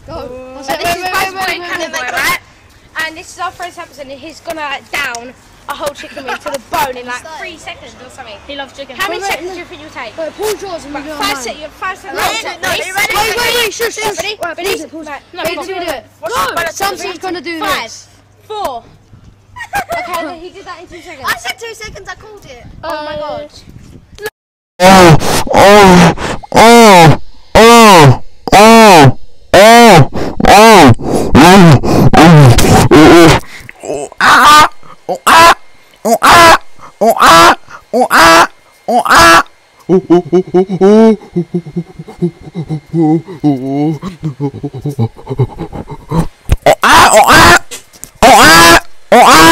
Go. So this is Buzzboy and Cannon Boy, right? And this is our friend Samson, and he's gonna down a whole chicken wing to the bone in like 3 seconds or something. He loves chicken. How many seconds do you think you'll take? Wait, pause yours and we do 5 seconds. 5 seconds. Wait, shush. Ready? Ready? Pause. No, do it. Go! Samson's gonna do 5, this. 4. Okay, he did that in 2 seconds. I said 2 seconds, I called it. Oh my god. Oh,